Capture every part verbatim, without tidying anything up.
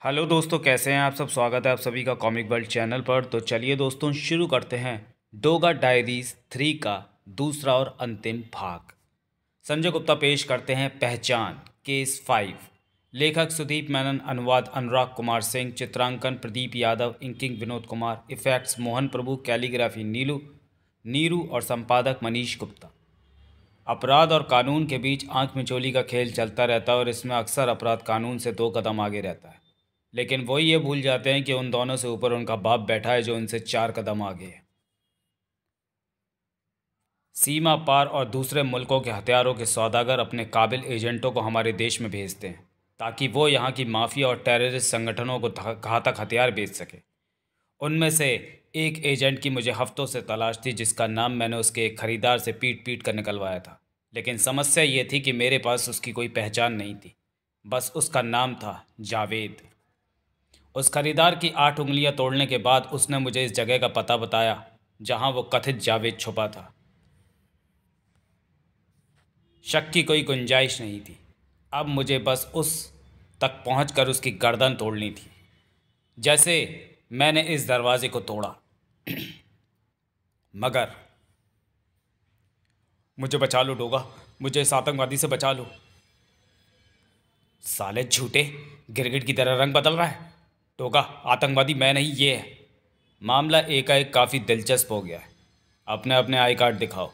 Hello दोस्तों, कैसे हैं आप सब। स्वागत है आप सभी का कॉमिक वर्ल्ड चैनल पर। तो चलिए दोस्तों, शुरू करते हैं डोगा डायरीज थ्री का दूसरा और अंतिम भाग। संजय गुप्ता पेश करते हैं पहचान केस फाइव। लेखक सुदीप मेनन, अनुवाद अनुराग कुमार सिंह, चित्रांकन Pradeep Yadav, inking Vinod Kumar, effects Mohan Prabhu, calligraphy Neelu Neeru और संपादक मनीष गुप्ता। अपराध और कानून के बीच आंख मिचोली का खेल चलता रहता है और इसमें अक्सर अपराध कानून से दो कदम आगे रहता है, लेकिन वो ये भूल जाते हैं कि उन दोनों से ऊपर उनका बाप बैठा है जो उनसे चार कदम आगे है। सीमा पार और दूसरे मुल्कों के हथियारों के सौदागर अपने काबिल एजेंटों को हमारे देश में भेजते हैं ताकि वो यहाँ की माफिया और टेररिस्ट संगठनों को घातक हथियार बेच सके। उनमें से एक एजेंट की मुझे हफ्तों से तलाश थी, जिसका नाम मैंने उसके एक खरीदार से पीट पीट कर निकलवाया था। लेकिन समस्या ये थी कि मेरे पास उसकी कोई पहचान नहीं थी, बस उसका नाम था जावेद। उस खरीदार की आठ उंगलियां तोड़ने के बाद उसने मुझे इस जगह का पता बताया जहां वो कथित जावेद छुपा था। शक की कोई गुंजाइश नहीं थी। अब मुझे बस उस तक पहुंचकर उसकी गर्दन तोड़नी थी, जैसे मैंने इस दरवाजे को तोड़ा। मगर मुझे बचा लो डोगा, मुझे इस आतंकवादी से बचा लो। साले झूठे, गिरगिट की तरह रंग बदल रहा है। डोगा, आतंकवादी मैं नहीं, ये है। मामला एकाएक काफ़ी दिलचस्प हो गया है। अपने अपने आई कार्ड दिखाओ।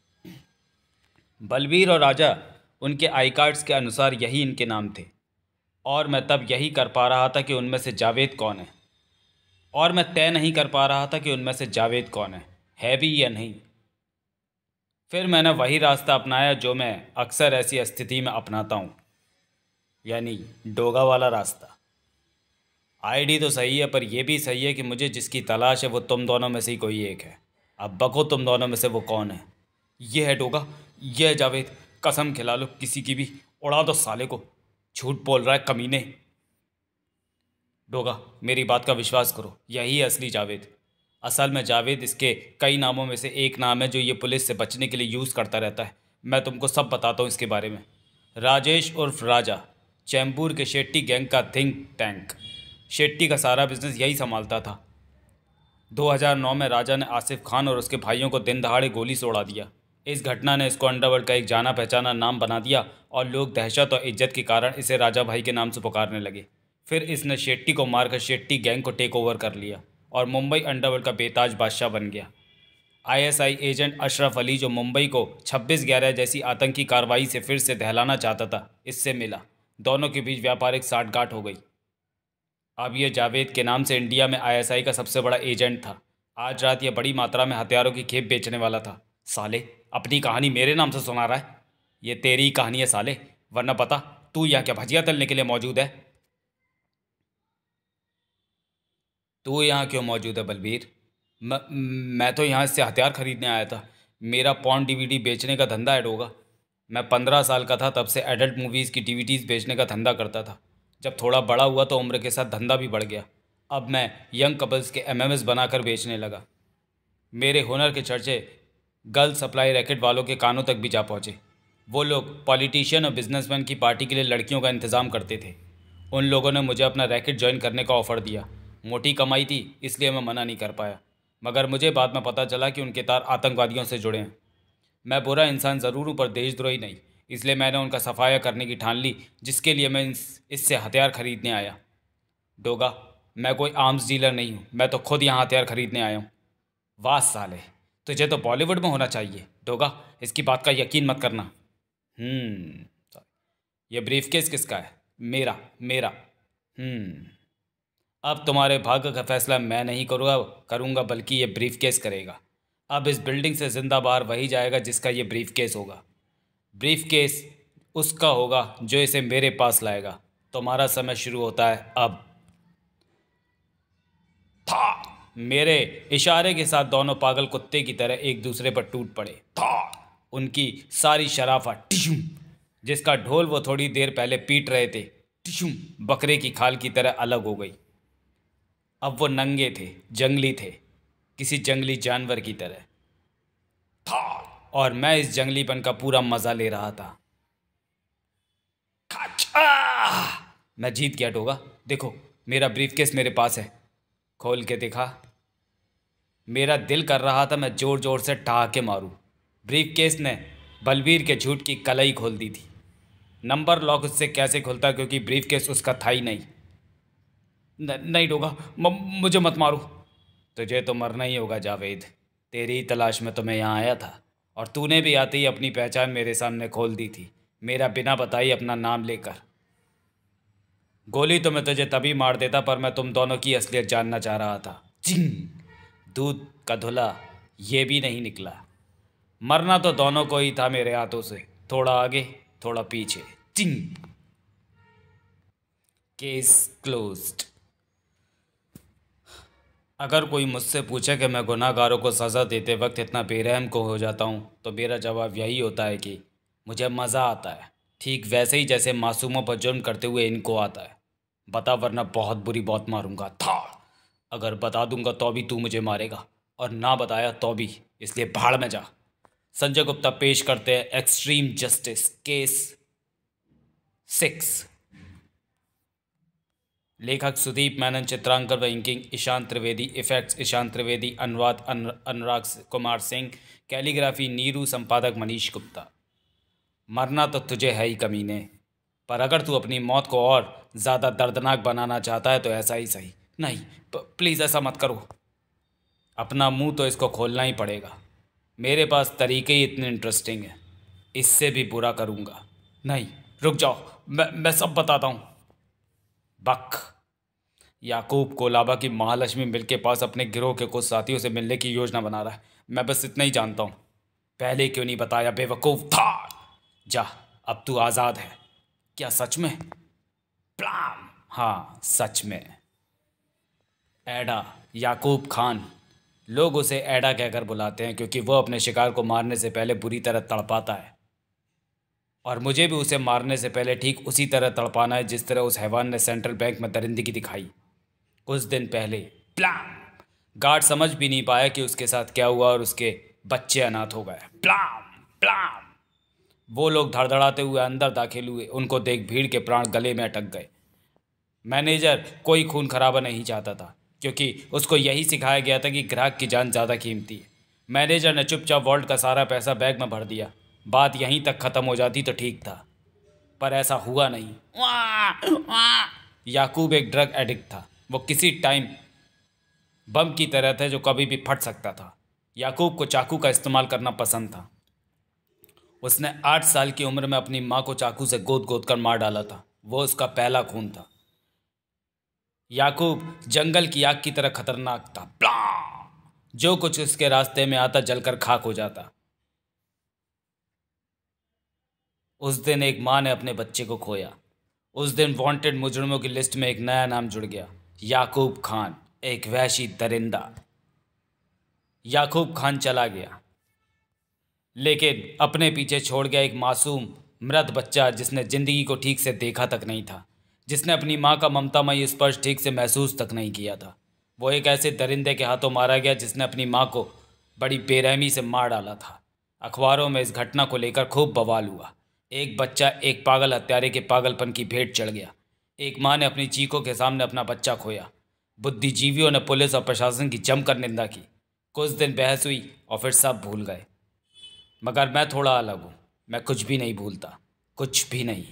बलबीर और राजा, उनके आई कार्ड्स के अनुसार यही इनके नाम थे, और मैं तब यही कर पा रहा था कि उनमें से जावेद कौन है और मैं तय नहीं कर पा रहा था कि उनमें से जावेद कौन है है भी या नहीं। फिर मैंने वही रास्ता अपनाया जो मैं अक्सर ऐसी स्थिति में अपनाता हूँ, यानी डोगा वाला रास्ता। आईडी तो सही है, पर यह भी सही है कि मुझे जिसकी तलाश है वो तुम दोनों में से ही कोई एक है। अब बको, तुम दोनों में से वो कौन है। ये है डोगा, ये है जावेद। कसम खिला लो किसी की भी, उड़ा दो साले को। झूठ बोल रहा है कमीने। डोगा, मेरी बात का विश्वास करो, यही है असली जावेद। असल में जावेद इसके कई नामों में से एक नाम है जो ये पुलिस से बचने के लिए यूज़ करता रहता है। मैं तुमको सब बताता हूँ इसके बारे में। राजेश उर्फ राजा, चैम्बूर के शेट्टी गैंग का थिंक टैंक। शेट्टी का सारा बिजनेस यही संभालता था। दो हज़ार नौ में राजा ने आसिफ खान और उसके भाइयों को दिन दहाड़े गोली से उड़ा दिया। इस घटना ने इसको अंडरवर्ल्ड का एक जाना पहचाना नाम बना दिया और लोग दहशत और इज्जत के कारण इसे राजा भाई के नाम से पुकारने लगे। फिर इसने शेट्टी को मारकर शेट्टी गैंग को टेक ओवर कर लिया और मुंबई अंडरवर्ल्ड का बेताज बादशाह बन गया। आईएसआई एजेंट अशरफ अली, जो मुंबई को छब्बीस ग्यारह जैसी आतंकी कार्रवाई से फिर से दहलाना चाहता था, इससे मिला। दोनों के बीच व्यापारिक साठगांठ हो गई। अब यह जावेद के नाम से इंडिया में आईएसआई का सबसे बड़ा एजेंट था। आज रात यह बड़ी मात्रा में हथियारों की खेप बेचने वाला था। साले, अपनी कहानी मेरे नाम से सुना रहा है। ये तेरी ही कहानी है साले, वरना पता तू यहाँ क्या भजिया तलने के लिए मौजूद है। तू यहाँ क्यों मौजूद है बलबीर? म, मैं तो यहाँ से हथियार खरीदने आया था। मेरा पॉन डीवीडी बेचने का धंधा है डोगा। मैं पंद्रह साल का था तब से एडल्ट मूवीज़ की डीवीडीज़ बेचने का धंधा करता था। जब थोड़ा बड़ा हुआ तो उम्र के साथ धंधा भी बढ़ गया। अब मैं यंग कपल्स के एमएमएस बनाकर बेचने लगा। मेरे हुनर के चर्चे गर्ल सप्लाई रैकेट वालों के कानों तक भी जा पहुँचे। वो लोग पॉलिटिशियन और बिजनेसमैन की पार्टी के लिए लड़कियों का इंतज़ाम करते थे। उन लोगों ने मुझे अपना रैकेट ज्वाइन करने का ऑफ़र दिया। मोटी कमाई थी, इसलिए मैं मना नहीं कर पाया। मगर मुझे बाद में पता चला कि उनके तार आतंकवादियों से जुड़े हैं। मैं बुरा इंसान ज़रूर हूँ, पर देशद्रोही नहीं। इसलिए मैंने उनका सफाया करने की ठान ली, जिसके लिए मैं इससे हथियार खरीदने आया। डोगा, मैं कोई आर्म्स डीलर नहीं हूँ, मैं तो खुद यहाँ हथियार खरीदने आया हूँ। वाह साले, तुझे तो बॉलीवुड में होना चाहिए। डोगा, इसकी बात का यकीन मत करना। हम्म ये ब्रीफकेस किसका है? मेरा मेरा हम्म अब तुम्हारे भाग्य का फैसला मैं नहीं करूँगा करूँगा बल्कि ये ब्रीफकेस करेगा। अब इस बिल्डिंग से जिंदा बाहर वही जाएगा जिसका ये ब्रीफकेस होगा। ब्रीफकेस उसका होगा जो इसे मेरे पास लाएगा। तुम्हारा समय शुरू होता है अब। था मेरे इशारे के साथ दोनों पागल कुत्ते की तरह एक दूसरे पर टूट पड़े। था उनकी सारी शराफत टिशुम, जिसका ढोल वो थोड़ी देर पहले पीट रहे थे, टिशुम बकरे की खाल की तरह अलग हो गई। अब वो नंगे थे, जंगली थे, किसी जंगली जानवर की तरह था, और मैं इस जंगलीपन का पूरा मजा ले रहा था। खचा! मैं जीत गया डोगा। देखो, मेरा ब्रीफकेस मेरे पास है। खोल के दिखा। मेरा दिल कर रहा था मैं जोर जोर से ठहाके मारूं। ब्रीफकेस ने बलवीर के झूठ की कलई खोल दी थी। नंबर लॉक उससे कैसे खुलता, क्योंकि ब्रीफकेस उसका था ही नहीं। न, नहीं डोगा, म- मुझे मत मारो। तुझे तो मरना ही होगा जावेद। तेरी ही तलाश में तो मैं यहाँ आया था, और तूने भी आते ही अपनी पहचान मेरे सामने खोल दी थी, मेरा बिना बताई अपना नाम लेकर। गोली तो मैं तुझे तभी मार देता, पर मैं तुम दोनों की असलियत जानना चाह रहा था। चिंग। दूध का धुला ये भी नहीं निकला। मरना तो दोनों को ही था मेरे हाथों से, थोड़ा आगे थोड़ा पीछे। चिंग। Case closed. अगर कोई मुझसे पूछे कि मैं गुनाहगारों को सज़ा देते वक्त इतना बेरहम को हो जाता हूँ, तो मेरा जवाब यही होता है कि मुझे मज़ा आता है, ठीक वैसे ही जैसे मासूमों पर जुर्म करते हुए इनको आता है। बता, वरना बहुत बुरी बात मारूंगा था। अगर बता दूंगा तो भी तू मुझे मारेगा, और ना बताया तो भी, इसलिए भाड़ में जा। संजय गुप्ता पेश करते हैं एक्सट्रीम जस्टिस केस सिक्स। लेखक सुदीप मेनन, चित्रांकन व इंकिंग ईशांत त्रिवेदी, इफेक्ट्स ईशांत त्रिवेदी, अनुवाद अन, अनुराग कुमार सिंह, कैलीग्राफी नीरू, संपादक मनीष गुप्ता। मरना तो तुझे है ही कमीने, पर अगर तू अपनी मौत को और ज़्यादा दर्दनाक बनाना चाहता है तो ऐसा ही सही। नहीं, प्लीज़ ऐसा मत करो। अपना मुंह तो इसको खोलना ही पड़ेगा। मेरे पास तरीके ही इतने इंटरेस्टिंग हैं। इससे भी बुरा करूँगा। नहीं, रुक जाओ, मैं मैं सब बताता हूँ। बक। याकूब कोलाबा की महालक्ष्मी मिल के पास अपने गिरोह के कुछ साथियों से मिलने की योजना बना रहा है। मैं बस इतना ही जानता हूँ। पहले क्यों नहीं बताया बेवकूफ़ था। जा, अब तू आज़ाद है। क्या सच में? प्लाम। हाँ, सच में। एडा, याकूब खान। लोग उसे एडा कहकर बुलाते हैं क्योंकि वह अपने शिकार को मारने से पहले बुरी तरह तड़पाता है, और मुझे भी उसे मारने से पहले ठीक उसी तरह तड़पाना है जिस तरह उस हैवान ने सेंट्रल बैंक में दरिंदगी दिखाई कुछ दिन पहले। प्लाम। गार्ड समझ भी नहीं पाया कि उसके साथ क्या हुआ, और उसके बच्चे अनाथ हो गए। प्लाम प्लाम। वो लोग धड़धड़ाते हुए अंदर दाखिल हुए। उनको देख भीड़ के प्राण गले में अटक गए। मैनेजर कोई खून खराबा नहीं चाहता था, क्योंकि उसको यही सिखाया गया था कि ग्राहक की जान ज़्यादा कीमती है। मैनेजर ने चुपचाप वॉल्ट का सारा पैसा बैग में भर दिया। बात यहीं तक ख़त्म हो जाती तो ठीक था, पर ऐसा हुआ नहीं। वाह, वाह। याकूब एक ड्रग एडिक्ट था। वो किसी टाइम बम की तरह था जो कभी भी फट सकता था। याकूब को चाकू का इस्तेमाल करना पसंद था। उसने आठ साल की उम्र में अपनी माँ को चाकू से गोद गोद कर मार डाला था। वो उसका पहला खून था। याकूब जंगल की आग की तरह खतरनाक था। प्ला! जो कुछ उसके रास्ते में आता जलकर खाक हो जाता। उस दिन एक माँ ने अपने बच्चे को खोया। उस दिन वांटेड मुजरिमों की लिस्ट में एक नया नाम जुड़ गया, याकूब खान, एक वहशी दरिंदा। याकूब खान चला गया, लेकिन अपने पीछे छोड़ गया एक मासूम मृत बच्चा जिसने ज़िंदगी को ठीक से देखा तक नहीं था, जिसने अपनी माँ का ममतामयी स्पर्श ठीक से महसूस तक नहीं किया था। वो एक ऐसे दरिंदे के हाथों मारा गया जिसने अपनी माँ को बड़ी बेरहमी से मार डाला था। अखबारों में इस घटना को लेकर खूब बवाल हुआ। एक बच्चा एक पागल हत्यारे के पागलपन की भेंट चढ़ गया। एक माँ ने अपनी चीखों के सामने अपना बच्चा खोया। बुद्धिजीवियों ने पुलिस और प्रशासन की जमकर निंदा की। कुछ दिन बहस हुई और फिर सब भूल गए। मगर मैं थोड़ा अलग हूँ। मैं कुछ भी नहीं भूलता, कुछ भी नहीं।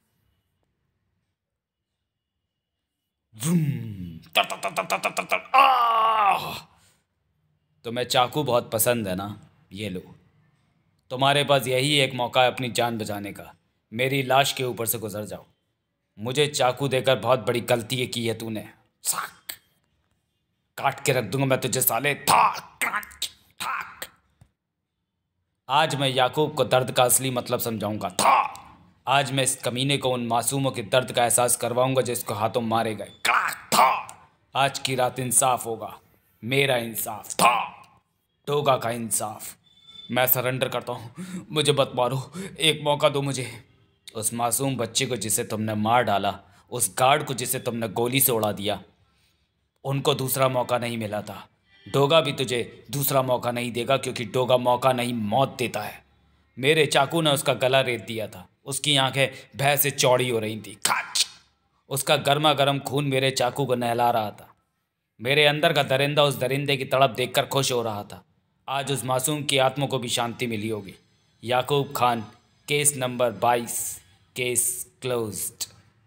तर तर तर तर तर तर तर। आह! तुम्हें चाकू बहुत पसंद है ना? ये लो, तुम्हारे पास यही एक मौका है अपनी जान बचाने का। मेरी लाश के ऊपर से गुजर जाओ। मुझे चाकू देकर बहुत बड़ी गलती की है तूने। साक! काट के रख दूंगा मैं तुझे साले। थाक क्रंच, थाक। आज मैं याकूब को दर्द का असली मतलब समझाऊंगा। था आज मैं इस कमीने को उन मासूमों के दर्द का एहसास करवाऊंगा जिसको हाथों मारे गए। था आज की रात इंसाफ होगा, मेरा इंसाफ। था टोगा का इंसाफ। मैं सरेंडर करता हूँ, मुझे मत मारो, एक मौका दो मुझे। उस मासूम बच्चे को जिसे तुमने मार डाला, उस गार्ड को जिसे तुमने गोली से उड़ा दिया, उनको दूसरा मौका नहीं मिला था। डोगा भी तुझे दूसरा मौका नहीं देगा, क्योंकि डोगा मौका नहीं मौत देता है। मेरे चाकू ने उसका गला रेत दिया था। उसकी आंखें भय से चौड़ी हो रही थी। खच! उसका गर्मा गर्म खून मेरे चाकू को नहला रहा था। मेरे अंदर का दरिंदा उस दरिंदे की तड़प देखकर खुश हो रहा था। आज उस मासूम की आत्मा को भी शांति मिली होगी। याकूब खान, केस नंबर बाईस, केस क्लोज्ड।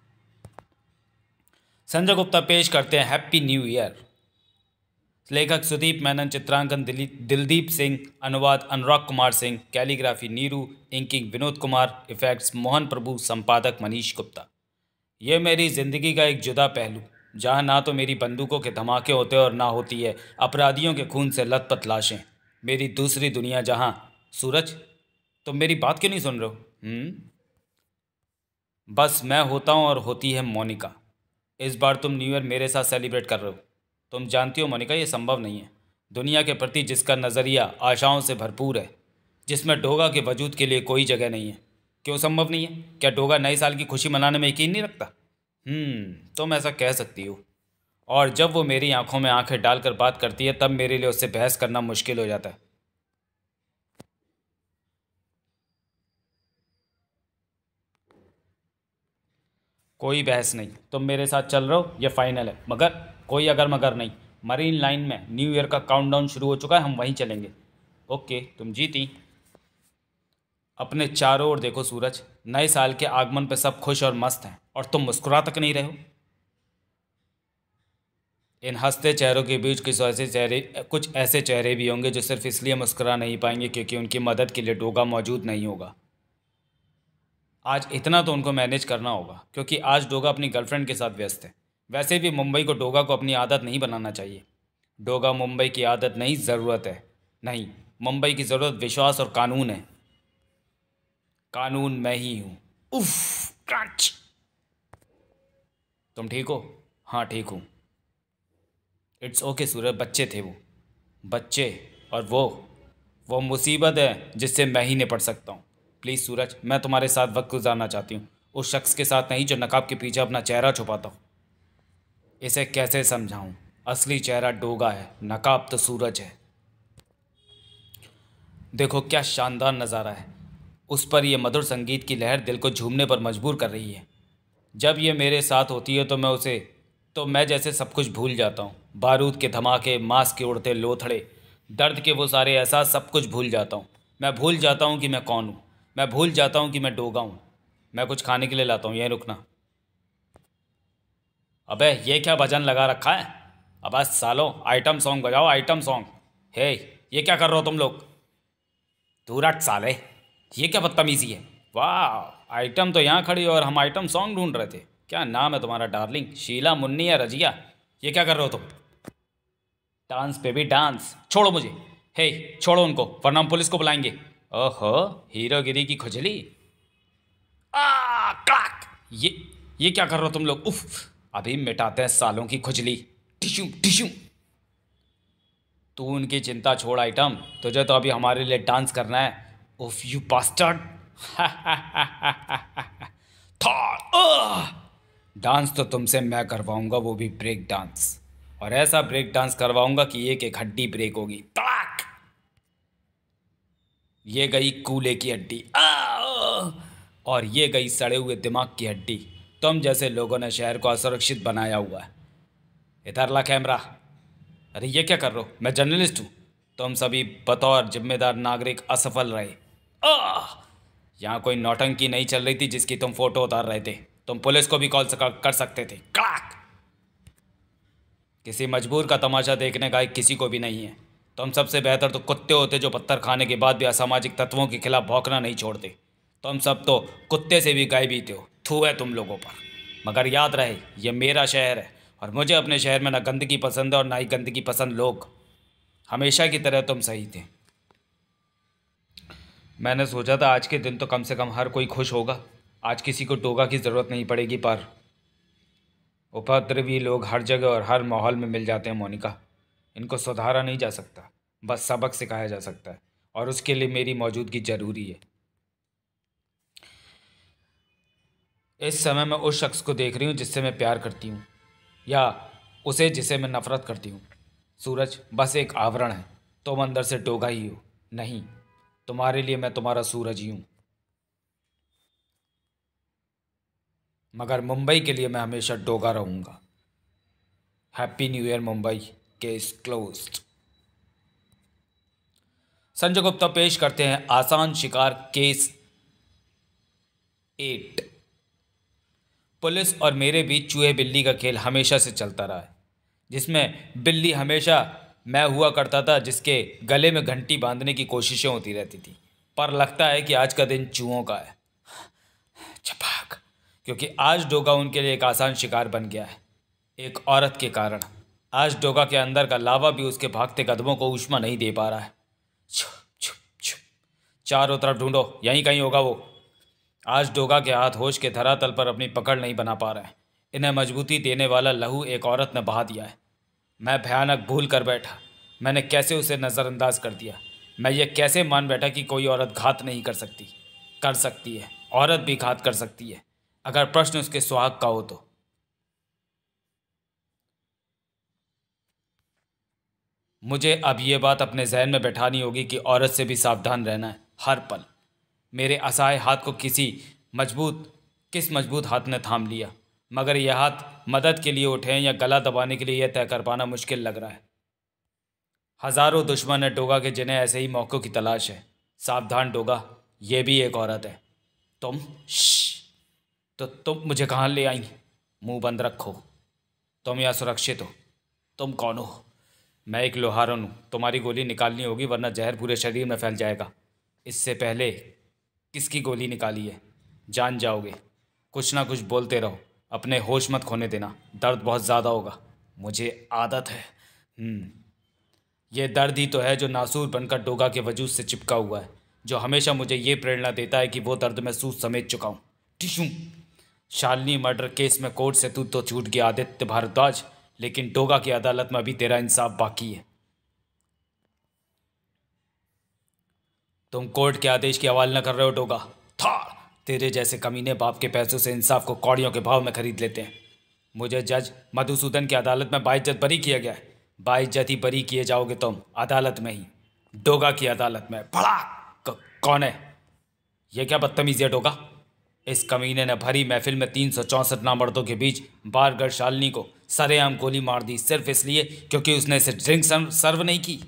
संजय गुप्ता पेश करते हैं हैप्पी न्यू ईयर। लेखक सुदीप मेनन, चित्रांकन दिलदीप सिंह, अनुवाद Anurag Kumar Singh, calligraphy Neeru, inking Vinod Kumar, effects Mohan Prabhu, संपादक मनीष गुप्ता। यह मेरी जिंदगी का एक जुदा पहलू, जहाँ ना तो मेरी बंदूकों के धमाके होते और ना होती है अपराधियों के खून से लथपथ लाशें। मेरी दूसरी दुनिया जहाँ। सूरज, तुम मेरी बात क्यों नहीं सुन रहे हो? हम्म बस मैं होता हूँ और होती है मोनिका। इस बार तुम न्यू ईयर मेरे साथ सेलिब्रेट कर रहे हो। तुम जानती हो मोनिका, ये संभव नहीं है। दुनिया के प्रति जिसका नज़रिया आशाओं से भरपूर है, जिसमें डोगा के वजूद के लिए कोई जगह नहीं है। क्यों संभव नहीं है? क्या डोगा नए साल की खुशी मनाने में यकीन नहीं रखता? हम्म तुम ऐसा कह सकती हो। और जब वो मेरी आंखों में आंखें डालकर बात करती है, तब मेरे लिए उससे बहस करना मुश्किल हो जाता है। कोई बहस नहीं, तुम मेरे साथ चल रहे हो, ये फाइनल है। मगर कोई अगर मगर नहीं। मरीन लाइन में न्यू ईयर का काउंटडाउन शुरू हो चुका है, हम वहीं चलेंगे। ओके, तुम जीती। अपने चारों ओर देखो सूरज, नए साल के आगमन पे सब खुश और मस्त हैं, और तुम मुस्कुरा तक नहीं रहे हो। इन हंसते चेहरों के बीच कुछ ऐसे चेहरे कुछ ऐसे चेहरे भी होंगे जो सिर्फ इसलिए मुस्कुरा नहीं पाएंगे क्योंकि उनकी मदद के लिए डोगा मौजूद नहीं होगा। आज इतना तो उनको मैनेज करना होगा, क्योंकि आज डोगा अपनी गर्लफ्रेंड के साथ व्यस्त है। वैसे भी मुंबई को डोगा को अपनी आदत नहीं बनाना चाहिए। डोगा मुंबई की आदत नहीं, ज़रूरत है। नहीं, मुंबई की ज़रूरत विश्वास और कानून है। कानून मैं ही हूँ। उफ, क्रंच। तुम ठीक हो? हाँ ठीक हूँ। इट्स ओके सूरज, बच्चे थे वो। बच्चे। और वो वो मुसीबत है जिससे मैं ही निपट सकता हूँ। प्लीज़ सूरज, मैं तुम्हारे साथ वक्त गुजारना चाहती हूँ, उस शख्स के साथ नहीं जो नकाब के पीछे अपना चेहरा छुपाता हो। इसे कैसे समझाऊँ? असली चेहरा डोगा है, नकाब तो सूरज है। देखो क्या शानदार नज़ारा है। उस पर यह मधुर संगीत की लहर दिल को झूमने पर मजबूर कर रही है। जब ये मेरे साथ होती है तो मैं उसे तो मैं जैसे सब कुछ भूल जाता हूँ। बारूद के धमाके, मांस के उड़ते लोथड़े, दर्द के वो सारे एहसास, सब कुछ भूल जाता हूँ। मैं भूल जाता हूँ कि मैं कौन हूँ। मैं भूल जाता हूँ कि मैं डोगा हूँ। मैं कुछ खाने के लिए लाता हूँ, यहीं रुकना। अबे ये क्या भजन लगा रखा है? अब सालो, आइटम सॉन्ग बजाओ, आइटम सॉन्ग। हे, ये क्या कर रहे हो तुम लोग? तू रट साले, ये क्या बदतमीजी है? वाह, आइटम तो यहाँ खड़ी और हम आइटम सॉन्ग ढूंढ रहे थे। क्या नाम है तुम्हारा डार्लिंग? शीला, मुन्नी या रजिया? ये क्या कर रहे हो तुम? Dance baby dance. छोड़ो मुझे। हे, छोड़ो उनको वरना हम पुलिस को बुलाएंगे। ओहो, हीरोगिरी की खुजली। आ क्लाक। ये ये क्या कर रहे हो तुम लोग? उफ, अभी मिटाते हैं सालों की खुजली। Tissue tissue. तू उनकी चिंता छोड़ आइटम, तुझे तो अभी हमारे लिए डांस करना है। उफ यू बास्टर्ड। थॉर। डांस तो तुमसे मैं करवाऊंगा, वो भी ब्रेक डांस। और ऐसा ब्रेक डांस करवाऊंगा कि एक एक हड्डी ब्रेक होगी। तड़ाक। ये गई कूले की हड्डी। आ! और ये गई सड़े हुए दिमाग की हड्डी। तुम जैसे लोगों ने शहर को असुरक्षित बनाया हुआ है। इधर ला कैमरा। अरे ये क्या कर रहे हो? मैं जर्नलिस्ट हूँ। तुम सभी बतौर जिम्मेदार नागरिक असफल रहे। आह! यहाँ कोई नौटंकी नहीं चल रही थी जिसकी तुम फोटो उतार रहे थे। तुम पुलिस को भी कॉल कर सकते थे। क्लाक। किसी मजबूर का तमाशा देखने का एक किसी को भी नहीं है। तुम सबसे बेहतर तो कुत्ते होते जो पत्थर खाने के बाद भी असामाजिक तत्वों के खिलाफ भौंकना नहीं छोड़ते। तुम सब तो कुत्ते से भी गायबी थे हो। थू है तुम लोगों पर। मगर याद रहे, ये मेरा शहर है और मुझे अपने शहर में ना गंदगी पसंद है और ना ही गंदगी पसंद लोग। हमेशा की तरह तुम सही थे। मैंने सोचा था आज के दिन तो कम से कम हर कोई खुश होगा। आज किसी को डोगा की ज़रूरत नहीं पड़ेगी, पर उपद्रवी लोग हर जगह और हर माहौल में मिल जाते हैं मोनिका। इनको सुधारा नहीं जा सकता, बस सबक सिखाया जा सकता है, और उसके लिए मेरी मौजूदगी ज़रूरी है। इस समय मैं उस शख्स को देख रही हूँ जिससे मैं प्यार करती हूँ, या उसे जिसे मैं नफ़रत करती हूँ। सूरज बस एक आवरण है, तुम अंदर से डोगा ही हो। नहीं, तुम्हारे लिए मैं तुम्हारा सूरज ही हूँ। मगर मुंबई के लिए मैं हमेशा डोगा रहूँगा। Happy new year Mumbai. Case closed. Sanjay Gupta पेश करते हैं आसान शिकार केस एट। पुलिस और मेरे बीच चूहे बिल्ली का खेल हमेशा से चलता रहा है, जिसमें बिल्ली हमेशा मैं हुआ करता था, जिसके गले में घंटी बांधने की कोशिशें होती रहती थी। पर लगता है कि आज का दिन चूहों का है। छपाक। क्योंकि आज डोगा उनके लिए एक आसान शिकार बन गया है, एक औरत के कारण। आज डोगा के अंदर का लावा भी उसके भागते कदमों को ऊष्मा नहीं दे पा रहा है। छुप छुप छुप। चारों तरफ ढूंढो, यहीं कहीं होगा वो। आज डोगा के हाथ होश के धरातल पर अपनी पकड़ नहीं बना पा रहे हैं। इन्हें मजबूती देने वाला लहू एक औरत ने बहा दिया है। मैं भयानक भूल कर बैठा। मैंने कैसे उसे नज़रअंदाज कर दिया। मैं ये कैसे मान बैठा कि कोई औरत घात नहीं कर सकती। कर सकती है, औरत भी घात कर सकती है, अगर प्रश्न उसके सुहाग का हो तो। मुझे अब ये बात अपने जहन में बैठानी होगी कि औरत से भी सावधान रहना है हर पल। मेरे असहाय हाथ को किसी मजबूत किस मजबूत हाथ ने थाम लिया, मगर यह हाथ मदद के लिए उठे या गला दबाने के लिए यह तय कर पाना मुश्किल लग रहा है। हजारों दुश्मन है डोगा के, जिन्हें ऐसे ही मौक़ों की तलाश है। सावधान डोगा, ये भी एक औरत है। तुम श्श, तो तुम मुझे कहाँ ले आई? मुंह बंद रखो। तुम यहाँ सुरक्षित हो। तुम कौन हो? मैं एक लोहारन हूँ। तुम्हारी गोली निकालनी होगी, वरना जहर पूरे शरीर में फैल जाएगा। इससे पहले किसकी गोली निकाली है? जान जाओगे। कुछ ना कुछ बोलते रहो, अपने होश मत खोने देना। दर्द बहुत ज़्यादा होगा, मुझे आदत है। हम्म ये दर्द ही तो है जो नासूर बनकर डोगा के वजूद से चिपका हुआ है, जो हमेशा मुझे ये प्रेरणा देता है कि वो दर्द महसूस समेट चुका हूँ। टिशू। शालिनी मर्डर केस में कोर्ट से तू तो छूट गया आदित्य भारद्वाज, लेकिन डोगा की अदालत में अभी तेरा इंसाफ बाकी है। तुम कोर्ट के आदेश की अवहेलना कर रहे हो डोगा। थाड़। तेरे जैसे कमीने बाप के पैसों से इंसाफ को कौड़ियों के भाव में खरीद लेते हैं। मुझे जज मधुसूदन की अदालत में बाइज्जत बरी किया गया है। बाइज्जत ही बरी किए जाओगे तुम, अदालत में ही, डोगा की अदालत में। भड़ा। कौन है ये? क्या बदतमीजी है डोगा? इस कमीने ने भरी महफिल में तीन सौ चौंसठ नामर्दों के बीच बारगढ़ शालिनी को सरेआम गोली मार दी, सिर्फ इसलिए क्योंकि उसने इसे ड्रिंक सर्व नहीं की।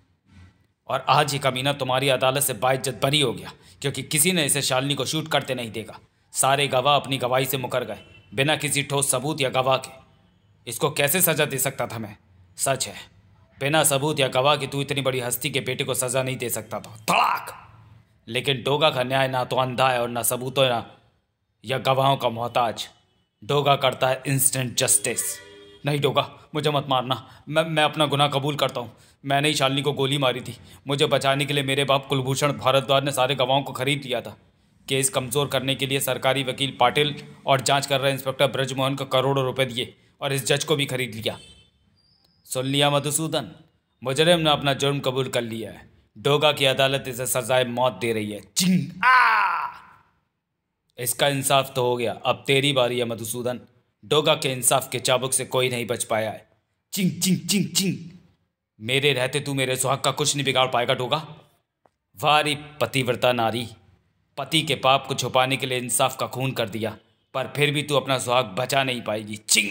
और आज ही कमीना तुम्हारी अदालत से बाइज्जत बरी हो गया, क्योंकि किसी ने इसे शालिनी को शूट करते नहीं देखा। सारे गवाह अपनी गवाही से मुकर गए, बिना किसी ठोस सबूत या गवाह के। इसको कैसे सजा दे सकता था मैं? सच है, बिना सबूत या गवाह के तू इतनी बड़ी हस्ती के बेटे को सजा नहीं दे सकता था। धड़ाक। लेकिन डोगा का न्याय ना तो अंधा है और ना सबूतों ना या गवाहों का मोहताज। डोगा करता है इंस्टेंट जस्टिस। नहीं डोगा, मुझे मत मारना। मैं मैं अपना गुनाह कबूल करता हूँ। मैंने ही शालिनी को गोली मारी थी। मुझे बचाने के लिए मेरे बाप कुलभूषण भारद्वाज ने सारे गवाहों को खरीद लिया था। केस कमज़ोर करने के लिए सरकारी वकील पाटिल और जांच कर रहे इंस्पेक्टर ब्रजमोहन को करोड़ों रुपए दिए और इस जज को भी खरीद लिया। सुन लिया मधुसूदन, मुजरिम ने अपना जुर्म कबूल कर लिया है। डोगा की अदालत इसे सजाए मौत दे रही है। चिंग आ! इसका इंसाफ तो हो गया, अब तेरी बारी है मधुसूदन। डोगा के इंसाफ के चाबुक से कोई नहीं बच पाया है। चिंग चिंग चिंग चिंग। मेरे रहते तू मेरे सुहाग का कुछ नहीं बिगाड़ पाएगा डोगा। वारी पतिव्रता नारी, पति के पाप को छुपाने के लिए इंसाफ का खून कर दिया, पर फिर भी तू अपना सुहाग बचा नहीं पाएगी। चिंग।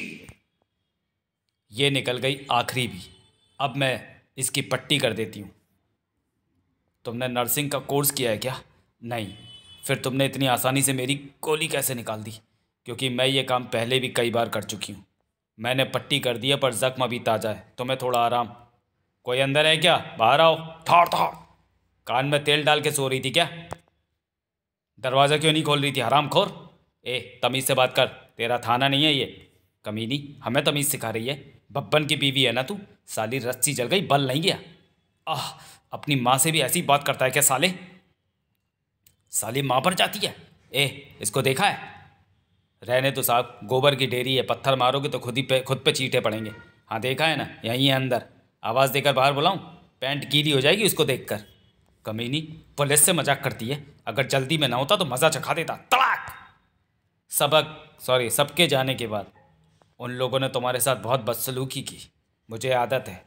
ये निकल गई आखिरी भी। अब मैं इसकी पट्टी कर देती हूँ। तुमने नर्सिंग का कोर्स किया है क्या? नहीं। फिर तुमने इतनी आसानी से मेरी गोली कैसे निकाल दी? क्योंकि मैं ये काम पहले भी कई बार कर चुकी हूँ। मैंने पट्टी कर दी है, पर जख्म अभी ताज़ा है। तुम्हें थोड़ा आराम। कोई अंदर है क्या? बाहर आओ। थाड़ थाड़। कान में तेल डाल के सो रही थी क्या? दरवाज़ा क्यों नहीं खोल रही थी हरामखोर? ए तमीज़ से बात कर, तेरा थाना नहीं है ये। कमीनी, हमें तमीज़ सिखा रही है? बब्बन की बीवी है ना तू? साली रस्सी जल गई, बल नहीं गया। आह, अपनी माँ से भी ऐसी बात करता है क्या साले? साली माँ पर जाती है। ए इसको देखा है? रहने तो साहब, गोबर की ढेरी है, पत्थर मारोगे तो खुद ही पे खुद पे चीटे पड़ेंगे। हाँ देखा है ना, यहीं है अंदर। आवाज़ देकर बाहर बुलाऊं? पैंट गीली हो जाएगी उसको देखकर। कमीनी, पुलिस से मजाक करती है। अगर जल्दी में ना होता तो मज़ा चखा देता। तड़ाक। सबक सॉरी सबके जाने के बाद उन लोगों ने तुम्हारे साथ बहुत बदसलूकी की। मुझे आदत है।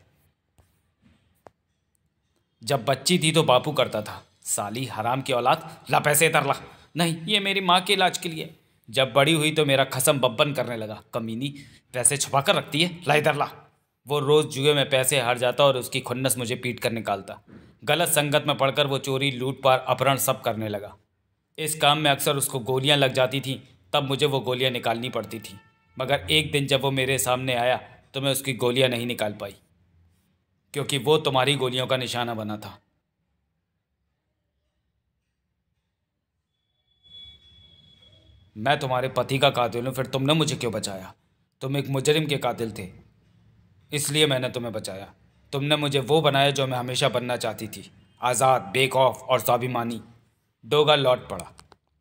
जब बच्ची थी तो बापू करता था। साली हराम की औलाद, ला पैसे इधर ला। नहीं, ये मेरी माँ के इलाज के लिए। जब बड़ी हुई तो मेरा खसम बब्बन करने लगा। कमीनी, पैसे छुपा कर रखती है, ला इधर ला। वो रोज़ जुए में पैसे हार जाता और उसकी खुन्नस मुझे पीट कर निकालता। गलत संगत में पड़कर वो चोरी, लूटपाट, अपहरण सब करने लगा। इस काम में अक्सर उसको गोलियां लग जाती थीं, तब मुझे वो गोलियां निकालनी पड़ती थीं। मगर एक दिन जब वो मेरे सामने आया तो मैं उसकी गोलियां नहीं निकाल पाई, क्योंकि वो तुम्हारी गोलियों का निशाना बना था। मैं तुम्हारे पति का कातिल हूँ, फिर तुमने मुझे क्यों बचाया? तुम एक मुजरिम के कातिल थे, इसलिए मैंने तुम्हें बचाया। तुमने मुझे वो बनाया जो मैं हमेशा बनना चाहती थी, आज़ाद, बेखौफ और स्वाभिमानी। डोगा लौट पड़ा।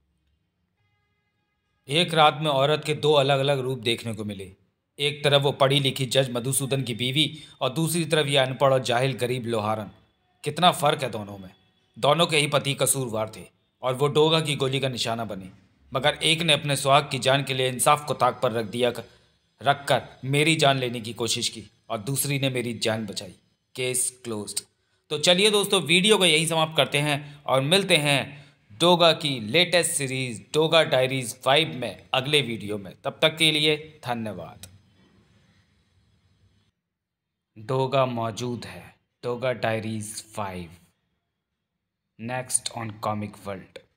एक रात में औरत के दो अलग अलग रूप देखने को मिले। एक तरफ वो पढ़ी लिखी जज मधुसूदन की बीवी और दूसरी तरफ ये अनपढ़ और जाहिल गरीब लोहारन। कितना फ़र्क है दोनों में। दोनों के ही पति कसूरवार थे और वो डोगा की गोली का निशाना बने। मगर एक ने अपने सुहाग की जान के लिए इंसाफ को ताक पर रख दिया कर, रख कर मेरी जान लेने की कोशिश की और दूसरी ने मेरी जान बचाई। Case closed. तो चलिए दोस्तों, वीडियो को यही समाप्त करते हैं और मिलते हैं डोगा की latest series Doga diaries five में अगले वीडियो में। तब तक के लिए धन्यवाद। डोगा मौजूद है, Doga diaries five next on Comic world.